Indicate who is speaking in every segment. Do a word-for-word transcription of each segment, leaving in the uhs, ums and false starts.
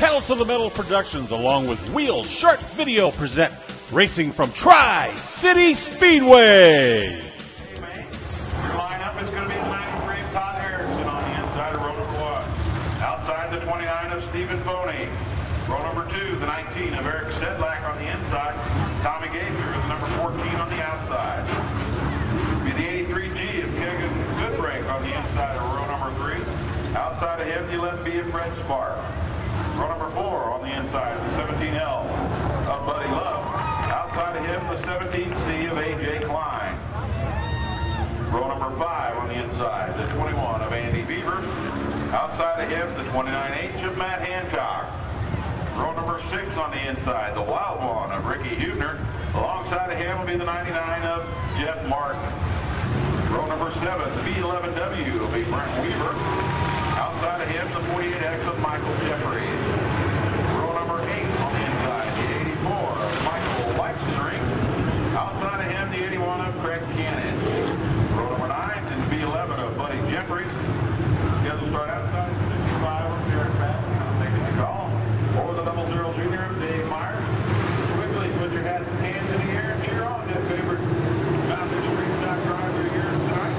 Speaker 1: Pedal to the Metal Productions, along with Wheel Short Video, present Racing from Tri-City Speedway.
Speaker 2: Your lineup is going to be the ninety-three Todd Harrison on the inside of row number one. Outside the twenty-nine of Stephen Boney. Row number two, the nineteen of Eric Stedlack on the inside. Tommy Gaither is number fourteen on the outside. Be the eighty-three G of Kegan Goodbrake on the inside of row number three. Outside of him, the eleven B of Fred Spark. Row number four on the inside, the seventeen L of Buddy Love. Outside of him, the seventeen C of A J Klein. Row number five on the inside, the twenty-one of Andy Beaver. Outside of him, the twenty-nine H of Matt Hancock. Row number six on the inside, the wild one of Ricky Hubner. Alongside of him will be the ninety-nine of Jeff Martin. Row number seven, the B eleven W will be Brent Weaver. Outside of him, the forty-eight X of Michael Jeffries. Row number eight on the inside, the eighty-four of Michael Weichstring. Outside of him, the eighty-one of Craig Cannon. Row number nine is the B eleven of Buddy Jeffries. Schedule start outside, sixty-five of Jared Patton. Taking the call. Over the double zero junior of Dave Myers. Quickly put your hats and hands in the air and cheer on that favorite Mountain Street stock driver here tonight.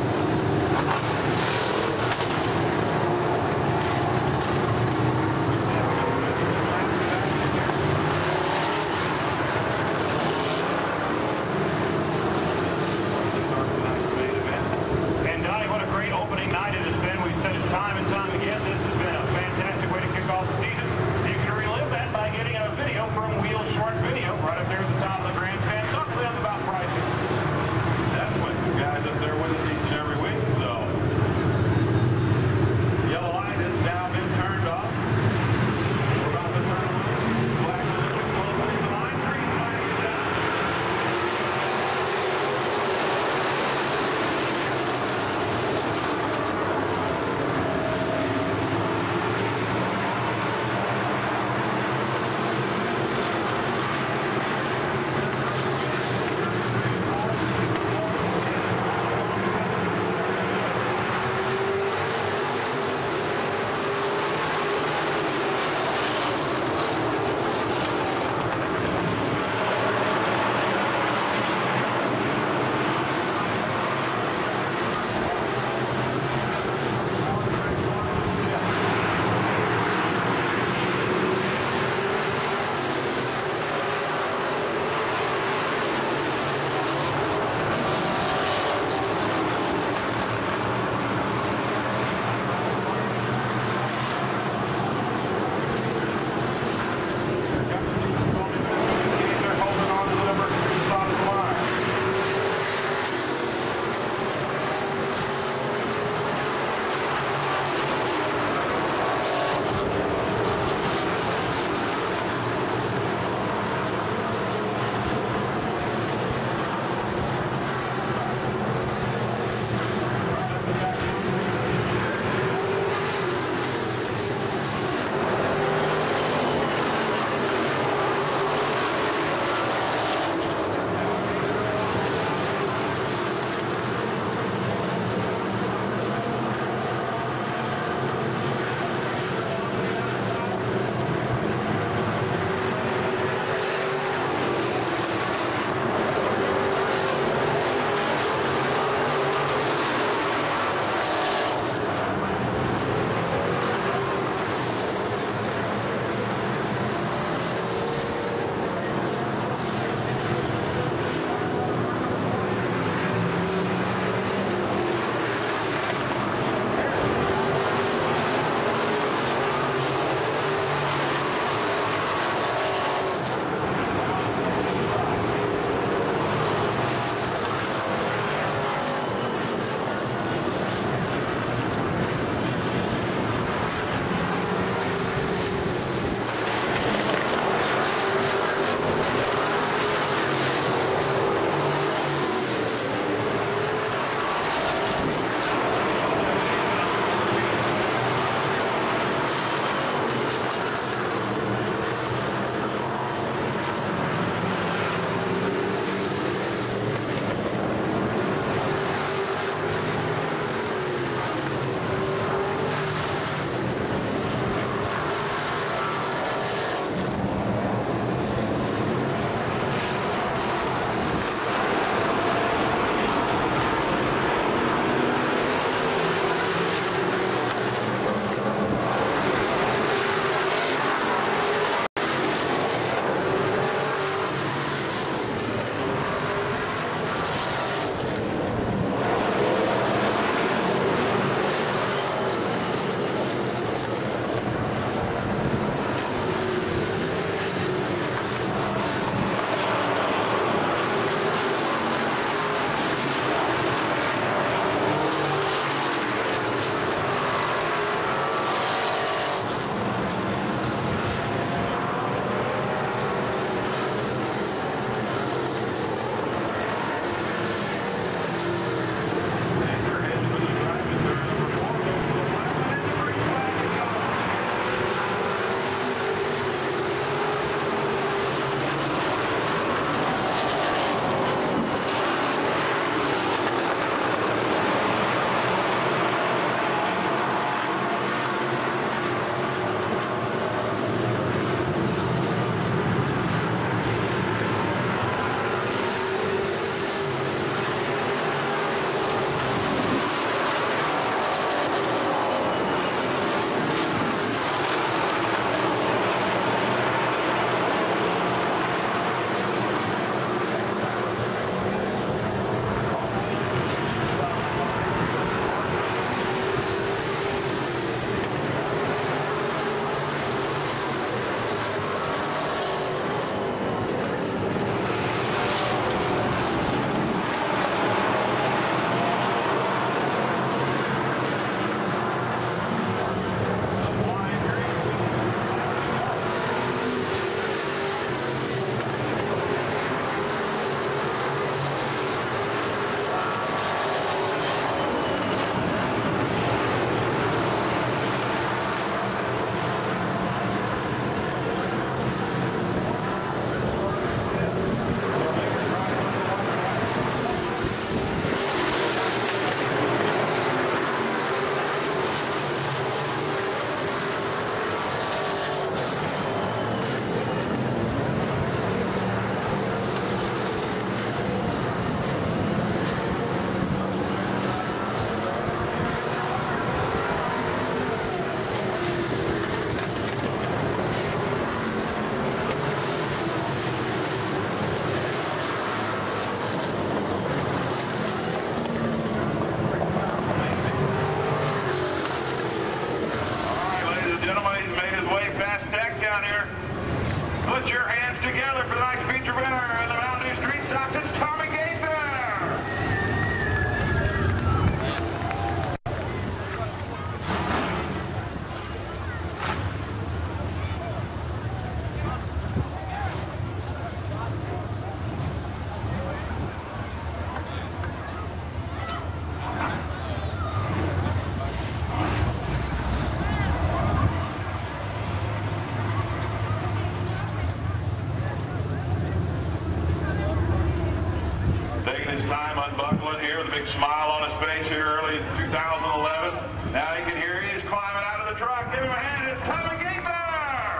Speaker 2: And it's Tommy Gaither!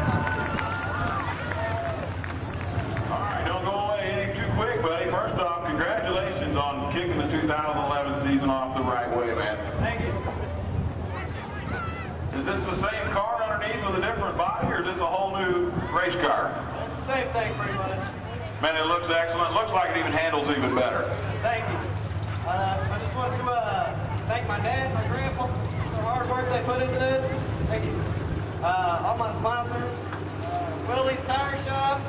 Speaker 2: All right, don't go away any too quick, buddy. First off, congratulations on kicking the two thousand eleven season off the right way, man.
Speaker 3: Thank you.
Speaker 2: Is this the same car underneath with a different body, or is this a whole new race car?
Speaker 3: It's the same thing, pretty much.
Speaker 2: Man, it looks excellent. Looks like it even handles even better.
Speaker 3: Thank you. Uh, I just want to uh, thank my dad and my grandpa for the hard work they put into this. Thank you. Uh, all my sponsors, uh, Willie's Tire Shop,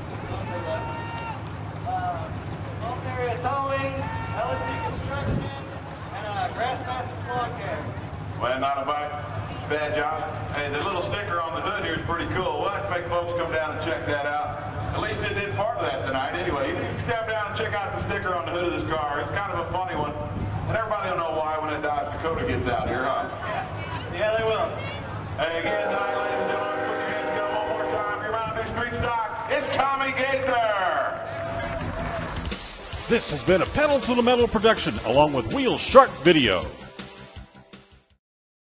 Speaker 3: uh, Home Area Towing, L and T Construction, and uh, Grassmaster Lawn Care.
Speaker 2: Well, not a bad, bad job. Hey, the little sticker on the hood here is pretty cool. We'll have to make folks come down and check that out. At least it did part of that tonight anyway. You can come down and check out the sticker on the hood of this car. It's kind of a funny one. And everybody will know why when that Dodge Dakota gets out here, huh?
Speaker 3: Yeah, yeah they will.
Speaker 2: Hey, again tonight, ladies and gentlemen, put your hands together one more time. You're around New Street Stock. It's Tommy Gaither.
Speaker 1: This has been a Pedal to the Metal production along with Wheel Shark Video.